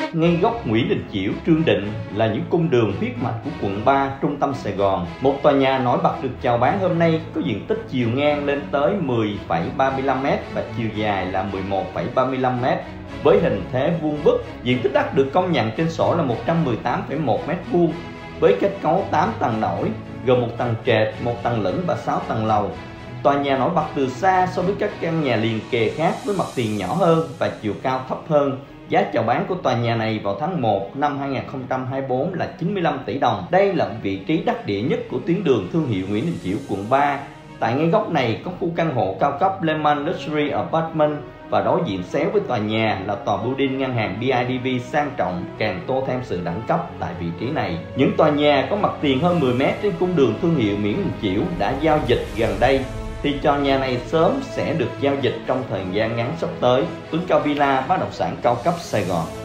ngay góc Nguyễn Đình Chiểu, Trương Định là những cung đường huyết mạch của quận 3, trung tâm Sài Gòn. Một tòa nhà nổi bật được chào bán hôm nay có diện tích chiều ngang lên tới 10,35m và chiều dài là 11,35m. Với hình thế vuông vức, diện tích đất được công nhận trên sổ là 118,1m², với kết cấu 8 tầng nổi, gồm 1 tầng trệt, 1 tầng lửng và 6 tầng lầu. Tòa nhà nổi bật từ xa so với các căn nhà liền kề khác với mặt tiền nhỏ hơn và chiều cao thấp hơn. Giá chào bán của tòa nhà này vào tháng 1 năm 2024 là 95 tỷ đồng. Đây là vị trí đắc địa nhất của tuyến đường thương hiệu Nguyễn Đình Chiểu, quận 3. Tại ngay góc này có khu căn hộ cao cấp Lehman Luxury Apartment và đối diện xéo với tòa nhà là tòa building ngân hàng BIDV sang trọng, càng tô thêm sự đẳng cấp tại vị trí này. Những tòa nhà có mặt tiền hơn 10m trên cung đường thương hiệu Nguyễn Đình Chiểu đã giao dịch gần đây, thì tòa nhà này sớm sẽ được giao dịch trong thời gian ngắn sắp tới. Tuấn Cao Villa, bất động sản cao cấp Sài Gòn.